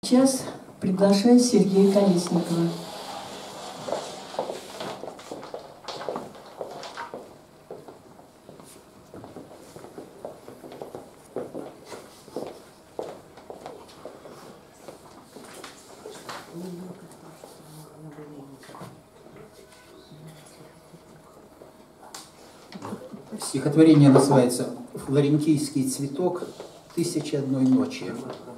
сейчас приглашаю Сергея Колесникова. Стихотворение называется «Флорентийский цветок. 1001 ночи».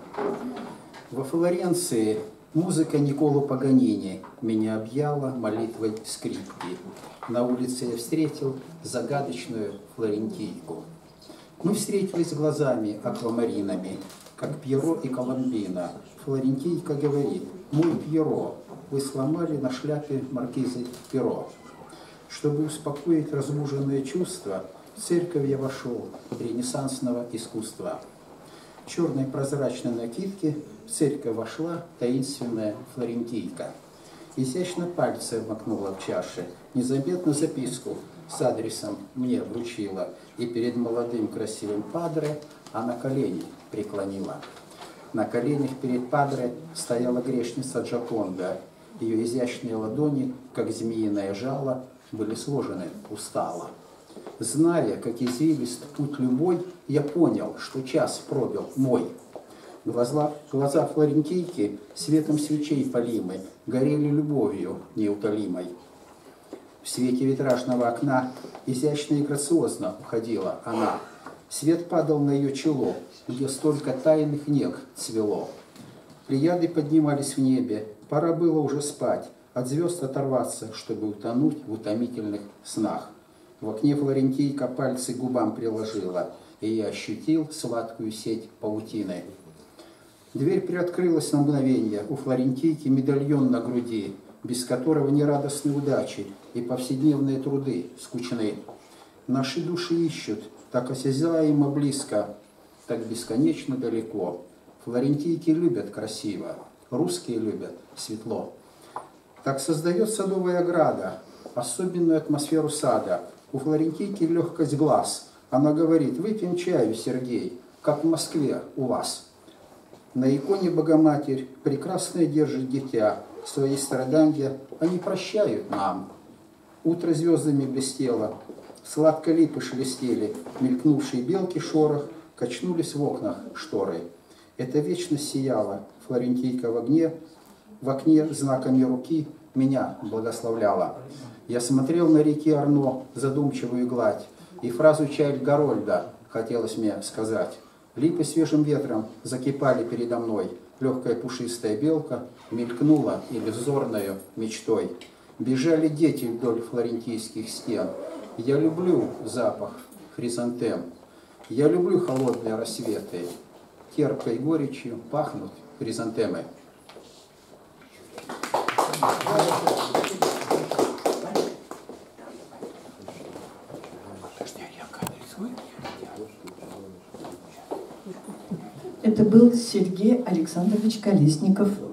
Во Флоренции музыка Никколо Паганини меня объяла молитвой скрипки. На улице я встретил загадочную флорентийку. Мы встретились глазами аквамаринами, как Пьеро и Коломбина. Флорентийка говорит: «Мой Пьеро, вы сломали на шляпе маркизы перо». Чтобы успокоить разбуженные чувства, в церковь я вошел ренессансного искусства. В черной прозрачной накидке в церковь вошла таинственная флорентийка. Изящно пальцы обмакнула в чаше, незаметно записку с адресом мне вручила, и перед молодым красивым падре она колени преклонила. На коленях перед падре стояла грешница Джоконда. Ее изящные ладони, как змеиное жало, были сложены устало. Зная, как извилист путь любой, я понял, что час пробил мой. Глаза флорентийки светом свечей полимы горели любовью неутолимой. В свете витражного окна изящно и грациозно уходила она. Свет падал на ее чело, где столько тайных нег цвело. Плеяды поднимались в небе, пора было уже спать, от звезд оторваться, чтобы утонуть в утомительных снах. В окне флорентийка пальцы к губам приложила, и я ощутил сладкую сеть паутины. Дверь приоткрылась на мгновение, у флорентийки медальон на груди, без которого ни радостной удачи и повседневные труды скучны. Наши души ищут, так осязаемо близко, так бесконечно далеко. Флорентийки любят красиво, русские любят светло. Так создает садовая ограда особенную атмосферу сада. У флорентийки легкость глаз. Она говорит: выпьем чаю, Сергей, как в Москве у вас. На иконе Богоматерь прекрасное держит дитя. Свои страдания они прощают нам. Утро звездами блестело, сладко липы шелестели, мелькнувшие белки шорох, качнулись в окнах шторы. Эта вечность сияла, флорентийка в окне знаками руки меня благословляла. Я смотрел на реки Арно, задумчивую гладь, и фразу Чайльд Гарольда хотелось мне сказать. Липы свежим ветром закипали передо мной, легкая пушистая белка мелькнула иллюзорною мечтой. Бежали дети вдоль флорентийских стен. Я люблю запах хризантем, я люблю холодные рассветы, терпкой горечью пахнут хризантемы. Это был Сергей Александрович Колесников.